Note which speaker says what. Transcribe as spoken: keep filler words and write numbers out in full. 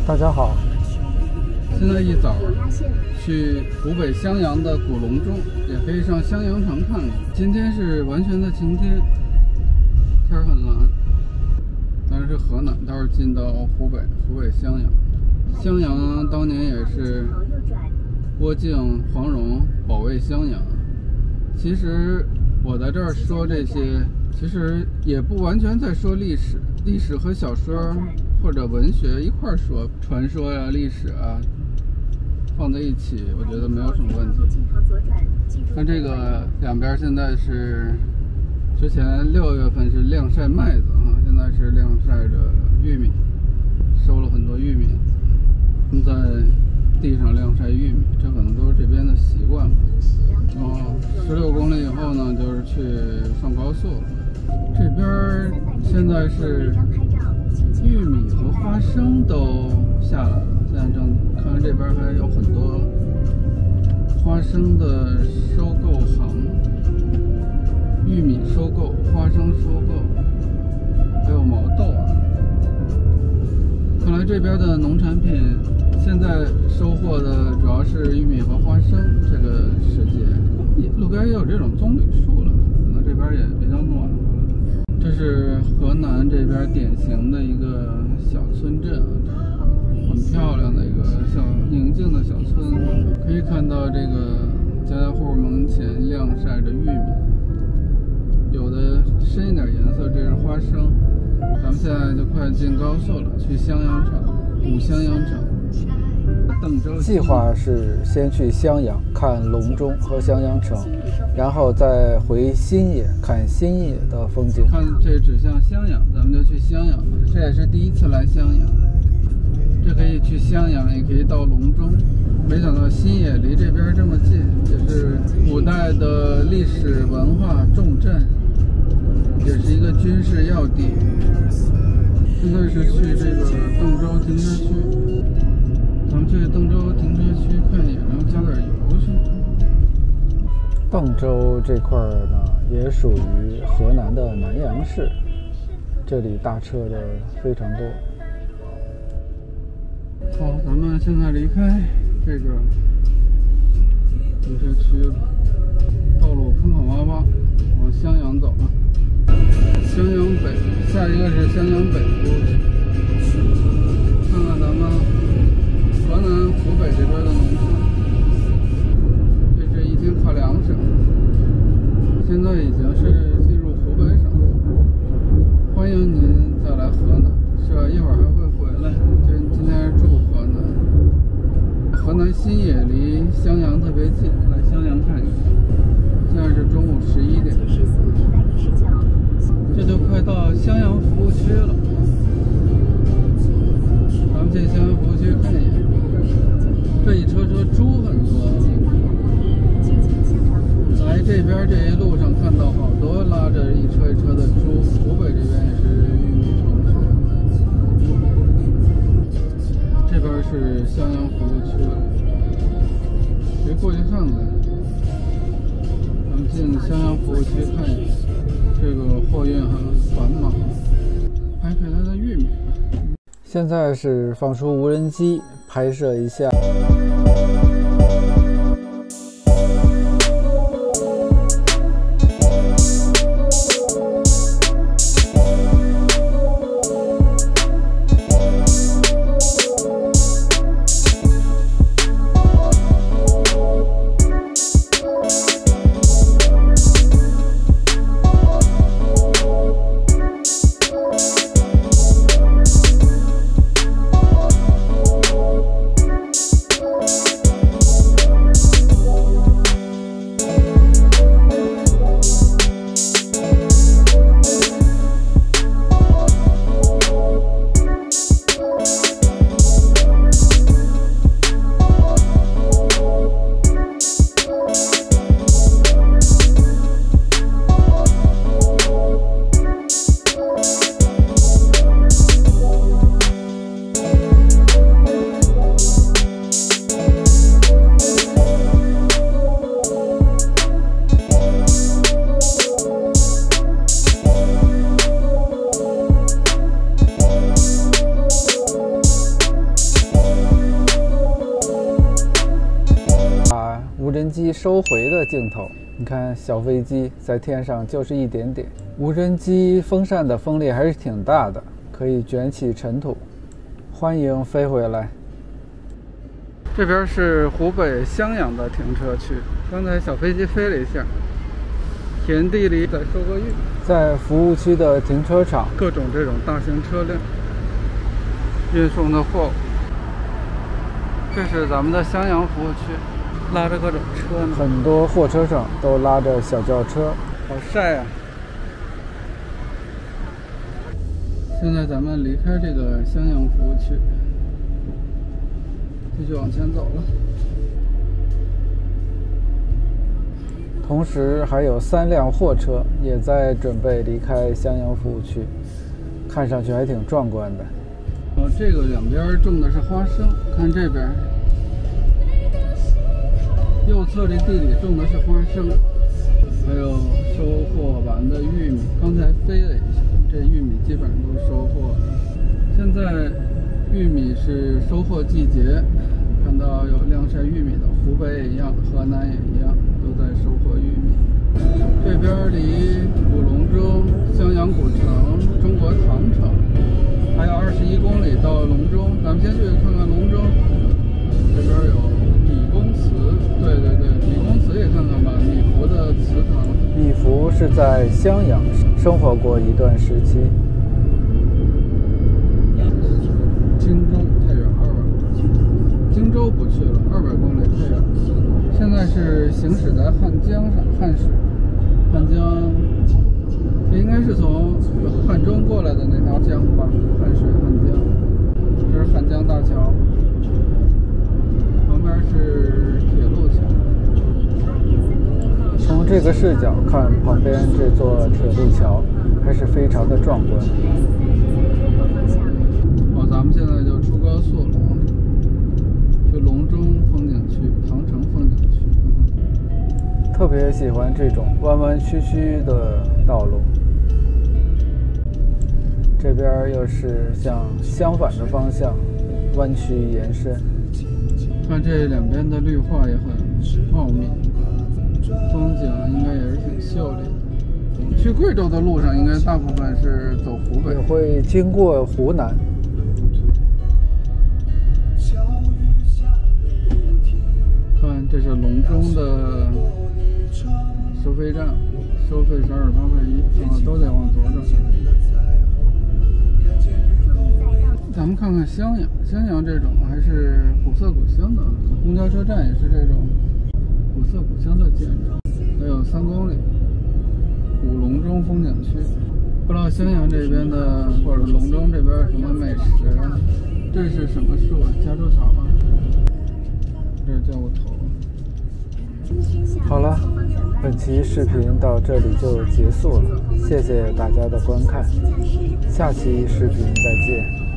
Speaker 1: 大家好，
Speaker 2: 现在一早去湖北襄阳的古隆中，也可以上襄阳城看看。今天是完全的晴天，天很蓝。当然是河南，待会儿进到湖北，湖北襄阳。襄阳当年也是郭靖、黄蓉保卫襄阳。其实我在这儿说这些，其实也不完全在说历史，历史和小说或者文学一块儿说，传说呀、历史啊，放在一起，我觉得没有什么问题。但这个两边现在是，之前六月份是晾晒麦子啊，现在是晾晒着玉米，收了很多玉米，在地上晾晒玉米，这可能都是这边的习惯吧。然后十六公里以后呢，就是去上高速了。这边现在是玉米和花生都下来了，现在正看这边还有很多花生的收购行，玉米收购、花生收购，还有毛豆啊。看来这边的农产品现在收获的主要是玉米和花生。这个时节，路边也有这种棕榈树了，可能这边也比较暖和了。这是河南这边典型的一个小村镇啊，很漂亮的一个小宁静的小村。可以看到这个家家户门前晾晒着玉米，有的深一点颜色，这是花生。咱们现在就快进高速了，去襄阳城，古襄阳城。邓州
Speaker 1: 计划是先去襄阳看隆中和襄阳城，然后再回新野看新野的风景。
Speaker 2: 看这指向襄阳，咱们就去襄阳。这也是第一次来襄阳，这可以去襄阳，也可以到隆中。没想到新野离这边这么近，也是古代的历史文化重镇，也是一个军事要地。现在是去这个邓州停车区，咱们去邓州停车区看一眼，然后加点油去。
Speaker 1: 邓州这块呢，也属于河南的南阳市，这里大车的非常多。
Speaker 2: 好，咱们现在离开这个停车区了，道路坑坑洼洼，往襄阳走了。襄阳北，下一个是襄阳北部，看看咱们河南、湖北这边的农村。这是一听考粮省，现在已经是进入湖北省了。欢迎您再来河南，是吧？一会儿还会回来。这今天是住河南，河南新野离襄阳特别近，来襄阳看一看。现在是中午十一点。这就快到襄阳服务区了，咱们进襄阳服务区看一眼。这一车车猪很多，来这边这一路上看到好多拉着一车一车的猪。湖北这边也是玉米成熟，这边是襄阳服务区了，可以过去看看。咱们进襄阳服务区看一眼。这个货运很繁忙，拍拍它的玉米。
Speaker 1: 现在是放出无人机拍摄一下。 无人机收回的镜头。你看，小飞机在天上就是一点点，无人机风扇的风力还是挺大的，可以卷起尘土。欢迎飞回来。这边是湖北襄阳的停车区，刚才小飞机飞了一下，田地里在收个玉。在服务区的停车场，各种这种大型车辆运送的货物。这是咱们的襄阳服务区，拉着各种车呢，很多货车上都拉着小轿车，好晒啊！现在咱们离开这个襄阳服务区，继续往前走了。同时还有三辆货车也在准备离开襄阳服务区，看上去还挺壮观的。哦，这个两边种的是花生，看这边，右侧这地里种的是花生，还有收获完的玉米。刚才飞了一下，这玉米基本上都收获了。现在玉米是收获季节，看到有晾晒玉米的，湖北也一样，河南也一样，都在收获玉米。这边离古隆中、襄阳古城、中国唐城还有二十一公里到隆中，咱们先去看看隆中。这边有米公祠，对对对，米公祠也看看吧。米芾的祠堂。米芾是在襄阳生活过一段时期。荆州太远，二百公里。荆州不去了，二百公里太远。现在是行驶在汉江上，汉水，汉江，这应该是从汉中过来的那条江吧？汉水、汉江，这是汉江大桥，旁边是铁路桥。从这个视角看，旁边这座铁路桥还是非常的壮观。哦，咱们现在就出高速了，去隆中风景区、唐城风景区。特别喜欢这种弯弯曲曲的道路。这边又是向相反的方向弯曲延伸，看这两边的绿化也很茂密，风景应该也是挺秀丽的。去贵州的路上应该大部分是走湖北，也会经过湖南。看，这是隆中的收费站，收费是二十八块一，啊，都得往左转。咱们看看襄阳，襄阳这种还是古色古香的，公交车站也是这种古色古香的建筑。还有三公里，古隆中风景区。不知道襄阳这边的或者隆中这边有什么美食？这是什么树啊？夹竹桃啊？这是窖骨头。好了，本期视频到这里就结束了，谢谢大家的观看，下期视频再见。